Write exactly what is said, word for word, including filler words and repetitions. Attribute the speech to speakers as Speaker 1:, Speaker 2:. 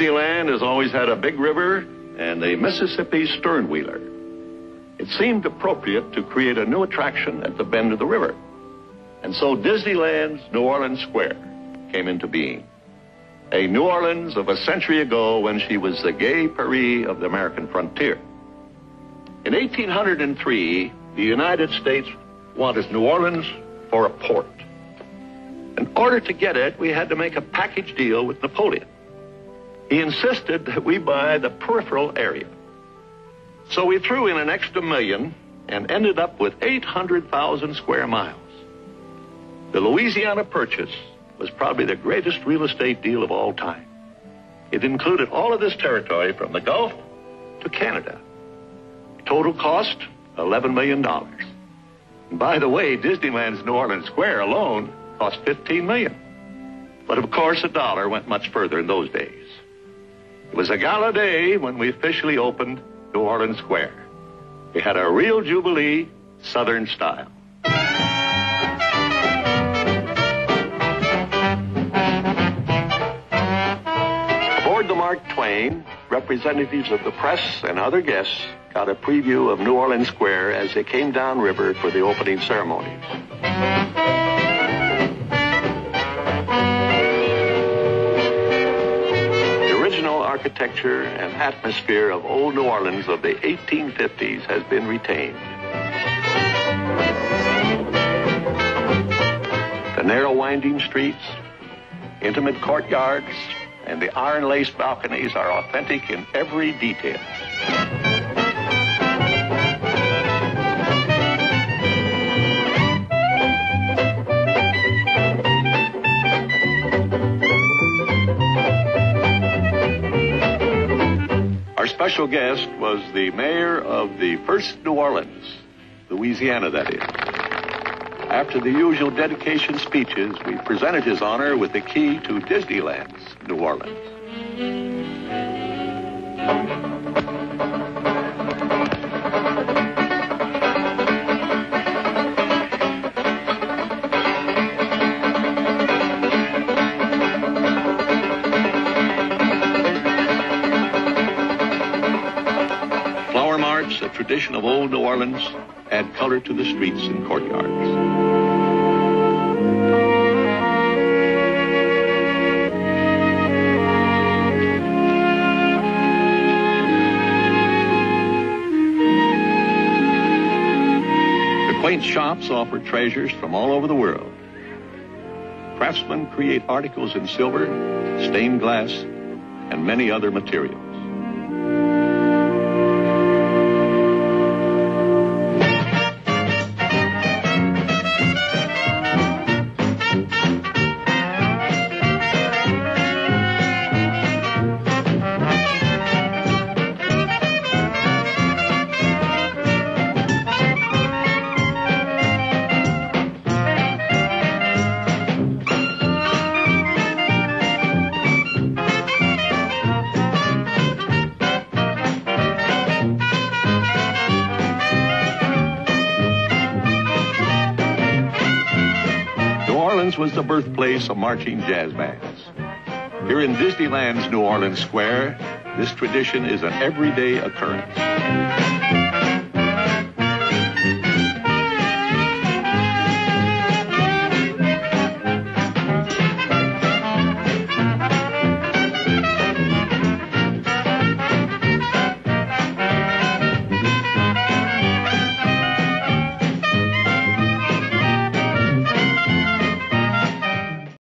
Speaker 1: Disneyland has always had a big river and the Mississippi stern wheeler. It seemed appropriate to create a new attraction at the bend of the river. And so Disneyland's New Orleans Square came into being. A New Orleans of a century ago when she was the gay Paris of the American frontier. In eighteen oh three, the United States wanted New Orleans for a port. In order to get it, we had to make a package deal with Napoleon. He insisted that we buy the peripheral area. So we threw in an extra million and ended up with eight hundred thousand square miles. The Louisiana Purchase was probably the greatest real estate deal of all time. It included all of this territory from the Gulf to Canada. Total cost, eleven million dollars. And by the way, Disneyland's New Orleans Square alone cost fifteen million dollars. But of course, a dollar went much further in those days. It was a gala day when we officially opened New Orleans Square. We had a real jubilee, Southern style. Aboard the Mark Twain, representatives of the press and other guests got a preview of New Orleans Square as they came downriver for the opening ceremonies. The original architecture and atmosphere of old New Orleans of the eighteen fifties has been retained. The narrow winding streets, intimate courtyards, and the iron-laced balconies are authentic in every detail. Our special guest was the mayor of the first New Orleans, Louisiana, that is. After the usual dedication speeches, we presented His Honor with the key to Disneyland's New Orleans. Flower march, a tradition of old New Orleans, add color to the streets and courtyards. Quaint shops offer treasures from all over the world. Craftsmen create articles in silver, stained glass, and many other materials. Was the birthplace of marching jazz bands. Here in Disneyland's New Orleans Square, this tradition is an everyday occurrence.